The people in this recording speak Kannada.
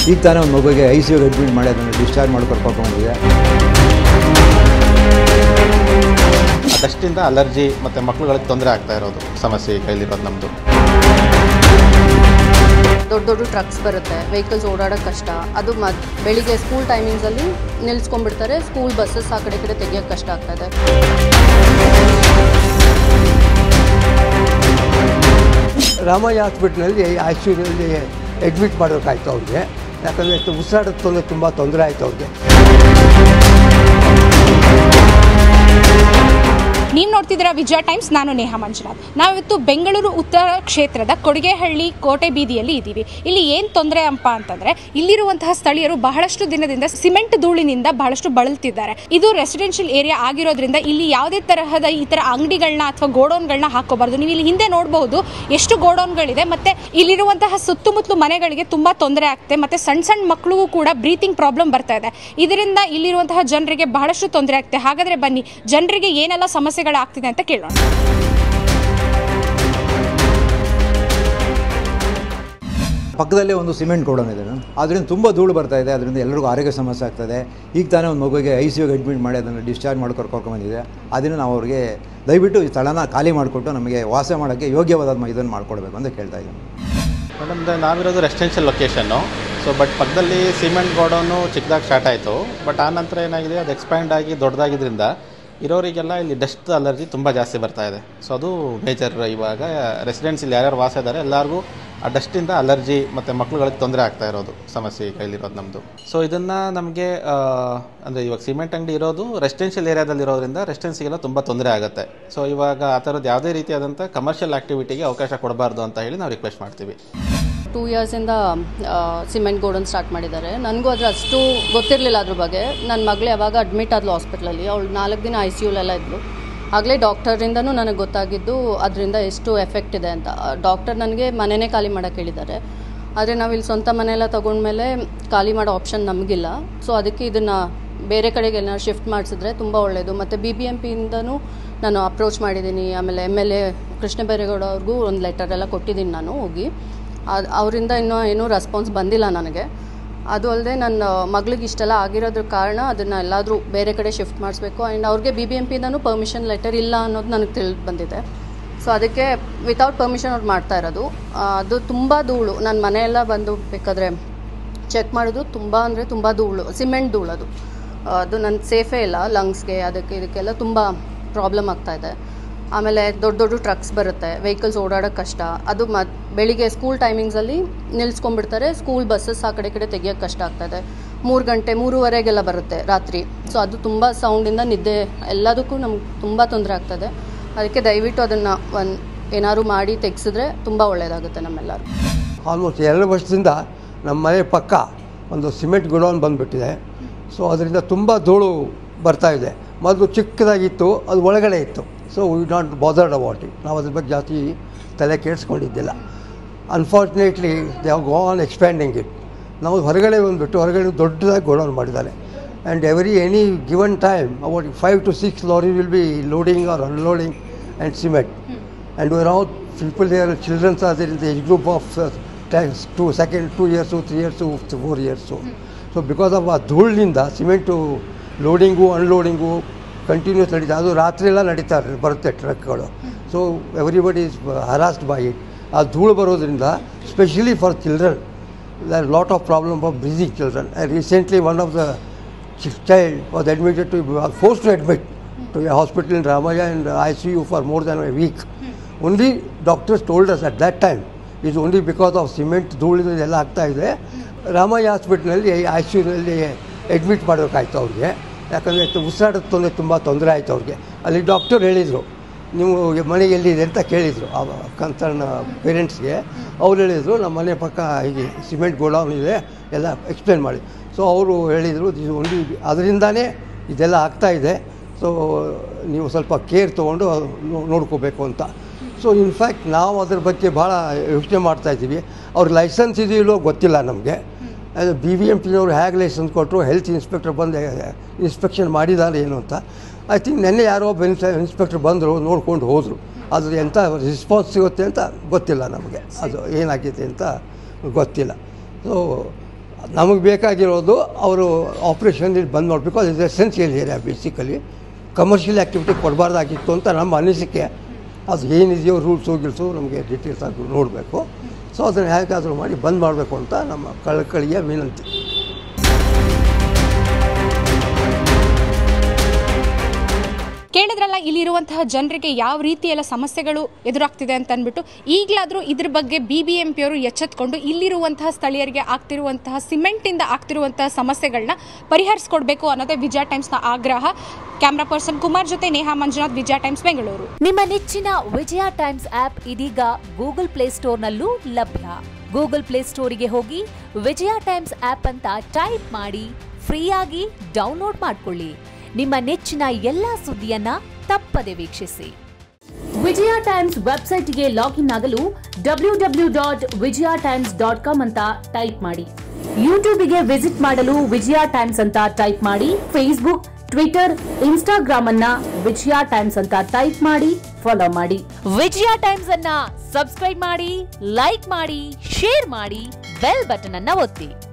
ಈಗ ತಾನೇ ಒಂದು ಮಗುವಿಗೆ ICUಗೆ ಅಡ್ಮಿಟ್ ಮಾಡಿ ಅದನ್ನು ಡಿಸ್ಚಾರ್ಜ್ ಮಾಡಿ ಕರ್ಕೊಂಡು ಬಂದಿದೆ. ಡಸ್ಟಿಂದ ಅಲರ್ಜಿ ಮತ್ತು ಮಕ್ಕಳುಗಳಿಗೆ ತೊಂದರೆ ಆಗ್ತಾ ಇರೋದು ಸಮಸ್ಯೆ ಕೈಲಿರೋದು ನಮ್ಮದು. ದೊಡ್ಡ ದೊಡ್ಡ ಟ್ರಕ್ಸ್ ಬರುತ್ತೆ, ವೆಹಿಕಲ್ಸ್ ಓಡಾಡೋಕ್ಕೆ ಕಷ್ಟ. ಅದು ಬೆಳಿಗ್ಗೆ ಸ್ಕೂಲ್ ಟೈಮಿಂಗ್ಸಲ್ಲಿ ನಿಲ್ಲಿಸ್ಕೊಂಡ್ಬಿಡ್ತಾರೆ, ಸ್ಕೂಲ್ ಬಸ್ಸಸ್ ಆ ಕಡೆ ತೆಗಿಯೋಕ್ಕೆ ಕಷ್ಟ ಆಗ್ತದೆ. ರಾಮಯ್ಯ ಹಾಸ್ಪಿಟ್ಲಲ್ಲಿ ICUನಲ್ಲಿ ಅಡ್ಮಿಟ್ ಮಾಡೋಕ್ಕಾಯ್ತು ಅವ್ರಿಗೆ. ಯಾಕಂದರೆ ಉಸಿರಾಡೋದು ತುಂಬ ತೊಂದರೆ ಆಯಿತು ಅವ್ರಿಗೆ. ನೀವು ನೋಡ್ತಿದ್ದೀರಾ ವಿಜಯ ಟೈಮ್ಸ್. ನಾನು ನೇಹಾ ಮಂಜುನಾಥ್. ನಾವಿವತ್ತು ಬೆಂಗಳೂರು ಉತ್ತರ ಕ್ಷೇತ್ರದ ಕೊಡಿಗೆಹಳ್ಳಿ ಕೋಟೆ ಬೀದಿಯಲ್ಲಿ ಇದ್ದೀವಿ. ಇಲ್ಲಿ ಏನು ತೊಂದರೆ ಅಪ್ಪ ಅಂತಂದರೆ, ಇಲ್ಲಿರುವಂತಹ ಸ್ಥಳೀಯರು ಬಹಳಷ್ಟು ದಿನದಿಂದ ಸಿಮೆಂಟ್ ಧೂಳಿನಿಂದ ಬಹಳಷ್ಟು ಬಳಲ್ತಿದ್ದಾರೆ. ಇದು ರೆಸಿಡೆನ್ಷಿಯಲ್ ಏರಿಯಾ ಆಗಿರೋದ್ರಿಂದ ಇಲ್ಲಿ ಯಾವುದೇ ತರಹದ ಈ ಥರ ಅಂಗಡಿಗಳನ್ನ ಅಥವಾ ಗೋಡೌನ್ಗಳನ್ನ ಹಾಕೋಬಾರ್ದು. ನೀವು ಇಲ್ಲಿ ಹಿಂದೆ ನೋಡಬಹುದು ಎಷ್ಟು ಗೋಡೌನ್ಗಳಿದೆ. ಮತ್ತು ಇಲ್ಲಿರುವಂತಹ ಸುತ್ತಮುತ್ತಲು ಮನೆಗಳಿಗೆ ತುಂಬ ತೊಂದರೆ ಆಗ್ತದೆ. ಮತ್ತು ಸಣ್ಣ ಸಣ್ಣ ಮಕ್ಕಳಿಗೂ ಕೂಡ ಬ್ರೀತಿಂಗ್ ಪ್ರಾಬ್ಲಮ್ ಬರ್ತಾ ಇದೆ. ಇದರಿಂದ ಇಲ್ಲಿರುವಂತಹ ಜನರಿಗೆ ಬಹಳಷ್ಟು ತೊಂದರೆ ಆಗ್ತದೆ. ಹಾಗಾದರೆ ಬನ್ನಿ, ಜನರಿಗೆ ಏನೆಲ್ಲ ಸಮಸ್ಯೆಗಳಾಗ್ತಿದೆ ಅಂತ ಕೇಳೋಣ. ಪಕ್ಕದಲ್ಲೇ ಒಂದು ಸಿಮೆಂಟ್ ಗೋಡೌನ್ ಇದೆ. ಅದರಿಂದ ತುಂಬ ಧೂಳು ಬರ್ತಾ ಇದೆ. ಅದರಿಂದ ಎಲ್ಲರಿಗೂ ಆರೋಗ್ಯ ಸಮಸ್ಯೆ ಆಗ್ತದೆ. ಈಗ ತಾನೇ ಒಂದು ಮಗುವಿಗೆ ICUಗೆ ಅಡ್ಮಿಟ್ ಮಾಡಿ ಅದನ್ನು ಡಿಸ್ಚಾರ್ಜ್ ಮಾಡಿ ಕರ್ಕೊಂಡು ಬಂದಿದೆ. ಅದನ್ನು ನಾವು ಅವ್ರಿಗೆ ದಯವಿಟ್ಟು ಈ ಸ್ಥಳನ ಖಾಲಿ ಮಾಡಿಕೊಟ್ಟು ನಮಗೆ ವಾಸ ಮಾಡೋಕ್ಕೆ ಯೋಗ್ಯವಾದ ಇದನ್ನು ಮಾಡಿಕೊಡ್ಬೇಕು ಅಂತ ಕೇಳ್ತಾ ಇದ್ದೀನಿ. ಮೇಡಮ್, ನಾವಿರೋದು ರೆಸಿಡೆನ್ಷಿಯಲ್ ಲೊಕೇಶನ್ನು. ಬಟ್ ಪಕ್ಕದಲ್ಲಿ ಸಿಮೆಂಟ್ ಗೋಡೌನು ಚಿಕ್ಕದಾಗಿ ಸ್ಟಾರ್ಟ್ ಆಯಿತು. ಬಟ್ ಆ ನಂತರ ಏನಾಗಿದೆ, ಅದು ಎಕ್ಸ್ಪ್ಯಾಂಡ್ ಆಗಿ ದೊಡ್ಡದಾಗಿದ್ದರಿಂದ ಇರೋರಿಗೆಲ್ಲ ಇಲ್ಲಿ ಡಸ್ಟ್ ಅಲರ್ಜಿ ತುಂಬ ಜಾಸ್ತಿ ಬರ್ತಾ ಇದೆ. ಅದು ಮೇಜರ್. ಇವಾಗ ರೆಸಿಡೆನ್ಸಿಯಲ್ಲಿ ಯಾರ್ಯಾರು ವಾಸ ಇದ್ದಾರೆ ಎಲ್ಲರಿಗೂ ಆ ಡಸ್ಟಿಂದ ಅಲರ್ಜಿ ಮತ್ತು ಮಕ್ಕಳುಗಳಿಗೆ ತೊಂದರೆ ಆಗ್ತಾ ಇರೋದು ಸಮಸ್ಯೆ ಕೈಲಿರೋದು ನಮ್ಮದು. ಇದನ್ನು ನಮಗೆ ಅಂದರೆ ಇವಾಗ ಸಿಮೆಂಟ್ ಅಂಗಡಿ ಇರೋದು ರೆಸಿಡೆನ್ಷಿಯಲ್ ಏರಿಯಾದಲ್ಲಿರೋದ್ರಿಂದ ರೆಸಿಡೆನ್ಸಿಗೆಲ್ಲ ತುಂಬ ತೊಂದರೆ ಆಗುತ್ತೆ. ಇವಾಗ ಆ ಥರದ್ದು ಯಾವುದೇ ರೀತಿಯಾದಂಥ ಕಮರ್ಷಿಯಲ್ ಆ್ಯಕ್ಟಿವಿಟಿಗೆ ಅವಕಾಶ ಕೊಡಬಾರ್ದು ಅಂತ ಹೇಳಿ ನಾವು ರಿಕ್ವೆಸ್ಟ್ ಮಾಡ್ತೀವಿ. 2 ಇಯರ್ಸಿಂದ ಸಿಮೆಂಟ್ ಗೋಡನ್ ಸ್ಟಾರ್ಟ್ ಮಾಡಿದ್ದಾರೆ. ನನಗೂ ಅದ್ರ ಅಷ್ಟು ಗೊತ್ತಿರಲಿಲ್ಲ ಅದ್ರ ಬಗ್ಗೆ. ನನ್ನ ಮಗಳು ಯಾವಾಗ ಅಡ್ಮಿಟ್ ಆದ್ಲು ಹಾಸ್ಪಿಟ್ಲಲ್ಲಿ, ಅವಳು 4 ದಿನ ICUಲೆಲ್ಲ ಇದ್ಲು. ಆಗಲೇ ಡಾಕ್ಟರಿಂದನೂ ನನಗೆ ಗೊತ್ತಾಗಿದ್ದು ಅದರಿಂದ ಎಷ್ಟು ಎಫೆಕ್ಟ್ ಇದೆ ಅಂತ. ಡಾಕ್ಟರ್ ನನಗೆ ಮನೆಯೇ ಖಾಲಿ ಮಾಡೋಕ್ಕೆ ಹೇಳಿದ್ದಾರೆ. ಆದರೆ ನಾವು ಇಲ್ಲಿ ಸ್ವಂತ ಮನೆಯೆಲ್ಲ ತೊಗೊಂಡ್ಮೇಲೆ ಖಾಲಿ ಮಾಡೋ ಆಪ್ಷನ್ ನಮಗಿಲ್ಲ. ಅದಕ್ಕೆ ಇದನ್ನು ಬೇರೆ ಕಡೆಗೆ ಏನಾದ್ರು ಶಿಫ್ಟ್ ಮಾಡಿಸಿದ್ರೆ ತುಂಬ ಒಳ್ಳೆಯದು. ಮತ್ತು BBMPಯಿಂದನೂ ನಾನು ಅಪ್ರೋಚ್ ಮಾಡಿದ್ದೀನಿ. ಆಮೇಲೆ MLA ಕೃಷ್ಣ ಬೈರೇಗೌಡ ಅವ್ರಿಗೂ ಒಂದು ಲೆಟರೆಲ್ಲ ಕೊಟ್ಟಿದ್ದೀನಿ ನಾನು ಹೋಗಿ. ಅವರಿಂದ ಇನ್ನೂ ಏನೂ ರೆಸ್ಪಾನ್ಸ್ ಬಂದಿಲ್ಲ ನನಗೆ. ಅದು ಅಲ್ಲದೆ ನನ್ನ ಮಗಳಿಗೆ ಇಷ್ಟೆಲ್ಲ ಆಗಿರೋದ್ರ ಕಾರಣ ಅದನ್ನು ಎಲ್ಲಾದರೂ ಬೇರೆ ಕಡೆ ಶಿಫ್ಟ್ ಮಾಡಿಸ್ಬೇಕು. ಆ್ಯಂಡ್ ಅವ್ರಿಗೆ BBMPಯಿಂದನೂ ಪರ್ಮಿಷನ್ ಲೆಟರ್ ಇಲ್ಲ ಅನ್ನೋದು ನನಗೆ ತಿಳಿದು ಬಂದಿದೆ. ಅದಕ್ಕೆ ವಿತೌಟ್ ಪರ್ಮಿಷನ್ ಅವ್ರು ಮಾಡ್ತಾ ಇರೋದು. ಅದು ತುಂಬ ಧೂಳು. ನನ್ನ ಮನೆಯೆಲ್ಲ ಬಂದು ಬೇಕಾದರೆ ಚೆಕ್ ಮಾಡಿದ್ರು. ತುಂಬ ಅಂದರೆ ತುಂಬ ಧೂಳು, ಸಿಮೆಂಟ್ ಧೂಳು. ಅದು ನನ್ನ ಸೇಫೇ ಇಲ್ಲ. ಲಂಗ್ಸ್ಗೆ ಇದಕ್ಕೆಲ್ಲ ತುಂಬ ಪ್ರಾಬ್ಲಮ್ ಆಗ್ತಾಯಿದೆ. ಆಮೇಲೆ ದೊಡ್ಡ ದೊಡ್ಡ ಟ್ರಕ್ಸ್ ಬರುತ್ತೆ, ವೆಹಿಕಲ್ಸ್ ಓಡಾಡೋಕ್ಕೆ ಕಷ್ಟ. ಅದು ಬೆಳಿಗ್ಗೆ ಸ್ಕೂಲ್ ಟೈಮಿಂಗ್ಸಲ್ಲಿ ನಿಲ್ಲಿಸ್ಕೊಂಡ್ಬಿಡ್ತಾರೆ, ಸ್ಕೂಲ್ ಬಸ್ಸಸ್ ಆ ಕಡೆ ತೆಗಿಯೋಕ್ಕೆ ಕಷ್ಟ ಆಗ್ತದೆ. 3 ಗಂಟೆ 3:30ಗೆಲ್ಲ ಬರುತ್ತೆ ರಾತ್ರಿ. ಅದು ತುಂಬ ಸೌಂಡಿಂದ ನಿದ್ದೆ ಎಲ್ಲದಕ್ಕೂ ನಮ್ಗೆ ತುಂಬ ತೊಂದರೆ ಆಗ್ತದೆ. ಅದಕ್ಕೆ ದಯವಿಟ್ಟು ಅದನ್ನು ಏನಾದ್ರು ಮಾಡಿ ತೆಗೆಸಿದ್ರೆ ತುಂಬ ಒಳ್ಳೆಯದಾಗುತ್ತೆ ನಮ್ಮೆಲ್ಲರೂ. ಆಲ್ಮೋಸ್ಟ್ 2 ವರ್ಷದಿಂದ ನಮ್ಮ ಮನೆ ಪಕ್ಕ ಒಂದು ಸಿಮೆಂಟ್ ಗೋಡೌನ್ ಬಂದುಬಿಟ್ಟಿದೆ. ಅದರಿಂದ ತುಂಬ ಧೂಳು ಬರ್ತಾಯಿದೆ. ಮೊದಲು ಚಿಕ್ಕದಾಗಿತ್ತು, ಅದು ಒಳಗಡೆ ಇತ್ತು. We not bothered about it. ನಾವು ಅದ್ರ ಬಗ್ಗೆ ಜಾಸ್ತಿ ತಲೆ ಕೆಡಿಸ್ಕೊಂಡಿದ್ದಿಲ್ಲ. Unfortunately they have gone expanding it. ನಾವು ಹೊರಗಡೆ ಬಂದುಬಿಟ್ಟು ಹೊರಗಡೆ ದೊಡ್ಡದಾಗಿ ಗೋಡೌನ್ ಮಾಡಿದ್ದಾರೆ. And any given time about 5 to 6 lorry will be loading or unloading and cement. And we are people there, children's are there in the age group of 2 years, 3 years, 4 years. Because of ಆ ಧೂಳಿನಿಂದ ಸಿಮೆಂಟು ಲೋಡಿಂಗು ಅನ್ಲೋಡಿಂಗು ಕಂಟಿನ್ಯೂಸ್ ನಡೀತಾ. ಅದು ರಾತ್ರಿ ಎಲ್ಲ ಬರುತ್ತೆ ಟ್ರಕ್ಗಳು. Everybody is harassed by it. ಆ ಧೂಳು ಬರೋದ್ರಿಂದ specially for children there are lot of problem for breathing children. Recently one of the child was admitted to, was forced to admit to a hospital in Ramaya and ICU for more than a week. Only doctors told us at that time is only because of cement ಧೂಳು ಎಲ್ಲ ಆಗ್ತಾ ಇದೆ. ರಾಮಯ್ಯ ಹಾಸ್ಪಿಟ್ಲಲ್ಲಿ ICUನಲ್ಲಿ ಅಡ್ಮಿಟ್ ಮಾಡೋಕ್ಕಾಯ್ತು ಅವ್ರಿಗೆ. ಯಾಕಂದರೆ ಉಸಿರಾಡೋದು ತುಂಬ ತೊಂದರೆ ಆಯಿತು ಅವ್ರಿಗೆ. ಅಲ್ಲಿ ಡಾಕ್ಟರ್ ಹೇಳಿದರು, ನೀವು ಮನೆ ಎಲ್ಲಿದೆ ಅಂತ ಕೇಳಿದರು ಆ ಕನ್ಸರ್ನ್ ಪೇರೆಂಟ್ಸ್ಗೆ. ಅವ್ರು ಹೇಳಿದರು, ನಮ್ಮ ಮನೆ ಪಕ್ಕ ಹೀಗೆ ಸಿಮೆಂಟ್ ಗೋಡೌನ್ ಇದೆ ಎಲ್ಲ ಎಕ್ಸ್ಪ್ಲೇನ್ ಮಾಡಿ. ಅವರು ಹೇಳಿದರು, ಇದು ಒಂದು ಅದರಿಂದನೇ ಇದೆಲ್ಲ ಆಗ್ತಾಯಿದೆ. ನೀವು ಸ್ವಲ್ಪ ಕೇರ್ ತೊಗೊಂಡು ನೋಡ್ಕೋಬೇಕು ಅಂತ. ಇನ್ಫ್ಯಾಕ್ಟ್ ನಾವು ಅದ್ರ ಬಗ್ಗೆ ಭಾಳ ಯೋಚನೆ ಮಾಡ್ತಾಯಿದ್ದೀವಿ. ಅವ್ರಿಗೆ ಲೈಸೆನ್ಸ್ ಇದೆಯಲ್ಲೋ ಗೊತ್ತಿಲ್ಲ ನಮಗೆ. BBMPನವರು ಹೇಗೆ ಲೈಸೆನ್ಸ್ ಕೊಟ್ಟರು, ಹೆಲ್ತ್ ಇನ್ಸ್ಪೆಕ್ಟರ್ ಬಂದು ಇನ್ಸ್ಪೆಕ್ಷನ್ ಮಾಡಿದ್ದಾರೆ ಏನು ಅಂತ. ಐ ಥಿಂಕ್ ನೆನ್ನೆ ಯಾರೋ ಇನ್ಸ್ಪೆಕ್ಟರ್ ಬಂದರು, ನೋಡ್ಕೊಂಡು ಹೋದರು. ಅದು ಎಂಥ ರೆಸ್ಪಾನ್ಸ್ ಸಿಗುತ್ತೆ ಅಂತ ಗೊತ್ತಿಲ್ಲ ನಮಗೆ. ಅದು ಏನಾಗಿದೆ ಅಂತ ಗೊತ್ತಿಲ್ಲ. ನಮಗೆ ಬೇಕಾಗಿರೋದು ಅವರು ಆಪ್ರೇಷನ್ ಬಂದ್ ಮಾಡಬೇಕು. ಅದು essential area. Basically commercial activity ಕೊಡಬಾರ್ದಾಗಿತ್ತು ಅಂತ ನಮ್ಮ ಅನಿಸಿಕೆ. ಅದು ಏನಿದೆಯೋ ರೂಲ್ಸು ಗಿಲ್ಸು ನಮಗೆ ಡೀಟೇಲ್ಸ್ ಆಗಿ ನೋಡಬೇಕು. ಸೊ ಅದನ್ನು ಹೇಗಾದರೂ ಮಾಡಿ ಬಂದ್ ಮಾಡಬೇಕು ಅಂತ ನಮ್ಮ ಕಳಕಳಿಯ ವಿನಂತಿ. ಕೇಳಿದ್ರಲ್ಲ, ಇಲ್ಲಿರುವಂತಹ ಜನರಿಗೆ ಯಾವ ರೀತಿ ಎಲ್ಲ ಸಮಸ್ಯೆಗಳು ಎದುರಾಗ್ತಿದೆ ಅಂತ ಅಂದ್ಬಿಟ್ಟು ಈಗಲಾದರೂ ಇದ್ರ ಬಗ್ಗೆ BBMP ಅವರು ಎಚ್ಚೆತ್ಕೊಂಡು ಇಲ್ಲಿರುವಂತಹ ಸ್ಥಳೀಯರಿಗೆ ಆಗ್ತಿರುವಂತಹ ಸಿಮೆಂಟಿಂದ ಆಗ್ತಿರುವಂತಹ ಸಮಸ್ಯೆಗಳನ್ನ ಪರಿಹರಿಸ್ಕೊಡ್ಬೇಕು ಅನ್ನೋದೇ ವಿಜಯ ಟೈಮ್ಸ್ನ ಆಗ್ರಹ. ಕ್ಯಾಮ್ರಾ ಪರ್ಸನ್ ಕುಮಾರ್ ಜೊತೆ ನೇಹಾ ಮಂಜುನಾಥ್, ವಿಜಯ ಟೈಮ್ಸ್ ಬೆಂಗಳೂರು. ನಿಮ್ಮ ನೆಚ್ಚಿನ ವಿಜಯ ಟೈಮ್ಸ್ ಆಪ್ ಇದೀಗ ಗೂಗಲ್ ಪ್ಲೇಸ್ಟೋರ್ನಲ್ಲೂ ಲಭ್ಯ. ಗೂಗಲ್ ಪ್ಲೇಸ್ಟೋರಿಗೆ ಹೋಗಿ ವಿಜಯ ಟೈಮ್ಸ್ ಆಪ್ ಅಂತ ಟೈಪ್ ಮಾಡಿ ಫ್ರೀಯಾಗಿ ಡೌನ್ಲೋಡ್ ಮಾಡಿಕೊಳ್ಳಿ. ನಿಮ್ಮ ನೆಚ್ಚಿನ ಎಲ್ಲಾ ಸುದ್ದಿಯನ್ನ ತಪ್ಪದೆ ವೀಕ್ಷಿಸಿ. ವಿಜಯ ಟೈಮ್ಸ್ ವೆಬ್ಸೈಟ್ಗೆ ಲಾಗಿನ್ ಆಗಲು www.vijayatimes.com ಅಂತ ಟೈಪ್ ಮಾಡಿ. ಯೂಟ್ಯೂಬ್ಗೆ ವಿಸಿಟ್ ಮಾಡಲು ವಿಜಯ ಟೈಮ್ಸ್ ಅಂತ ಟೈಪ್ ಮಾಡಿ. ಫೇಸ್ಬುಕ್, ಟ್ವಿಟರ್, ಇನ್ಸ್ಟಾಗ್ರಾಮ್ ಅನ್ನ ವಿಜಯ ಟೈಮ್ಸ್ ಅಂತ ಟೈಪ್ ಮಾಡಿ, ಫಾಲೋ ಮಾಡಿ. ವಿಜಯ ಟೈಮ್ಸ್ ಅನ್ನ ಸಬ್ಸ್ಕ್ರೈಬ್ ಮಾಡಿ, ಲೈಕ್ ಮಾಡಿ, ಶೇರ್ ಮಾಡಿ, ಬೆಲ್ ಬಟನ್ ಅನ್ನ ಒತ್ತಿ.